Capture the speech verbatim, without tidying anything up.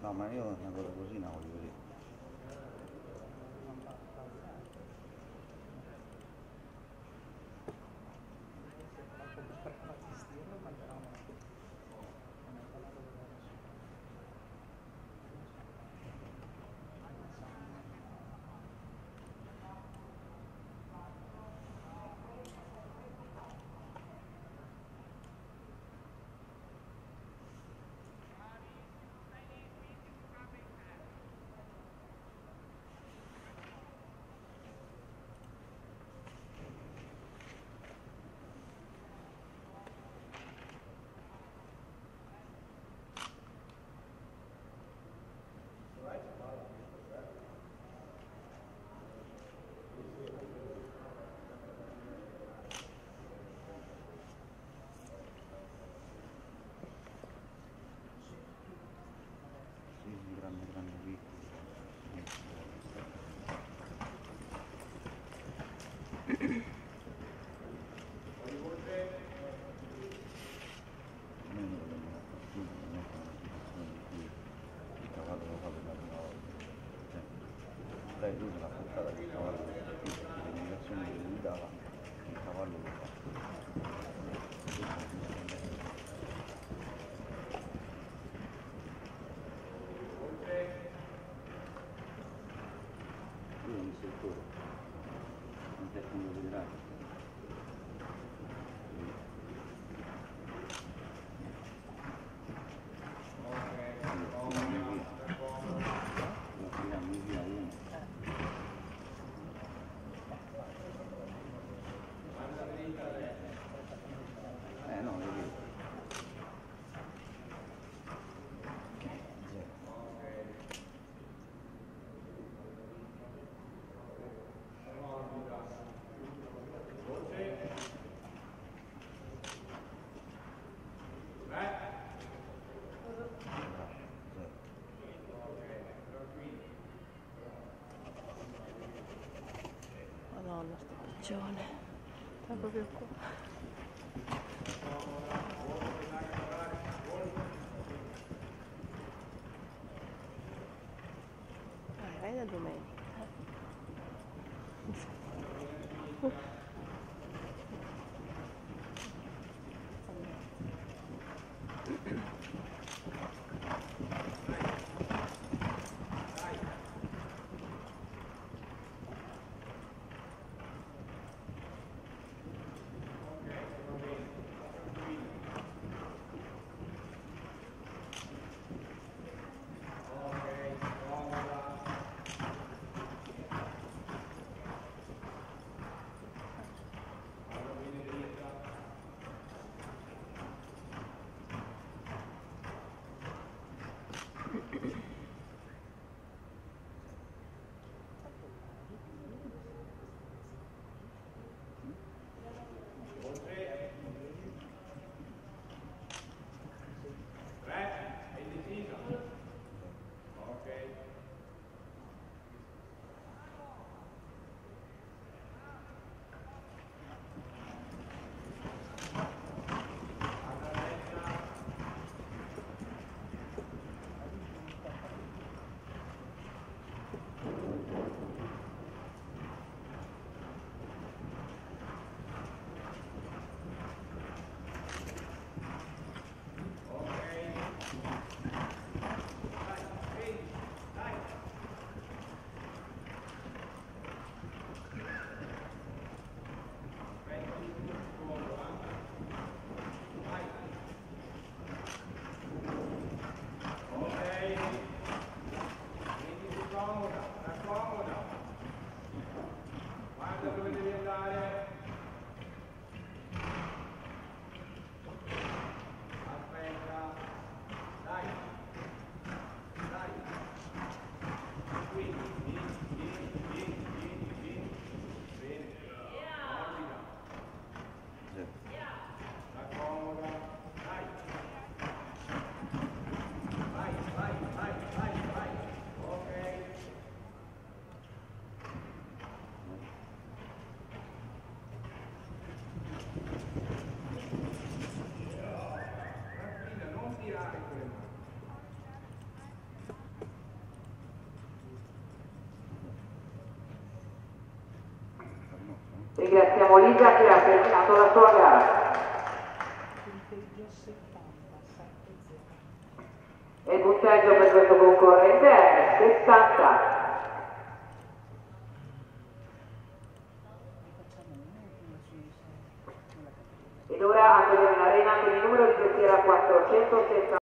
No, ma io una cosa così non voglio vedere. Sì, grande, grande qui. Almeno dovremmo dare fortuna, non è che è una situazione in cui il cavallo lo fa per la prima volta. Cioè, lei lui se l'ha portata che il cavallo lo fa, perché le indicazioni che lui dava, il cavallo lo fa. Io ho visto il toro, non è come lo vedrai. Eh no, lo vedo. Madonna, sto piccione. Sta proprio qua. Vai, vai da domenica. Ringraziamo Lisa che ha terminato la sua gara. E il punteggio per questo concorrente è sessanta. Ed ora andiamo in arena con il numero di testiera quattrocentosessanta.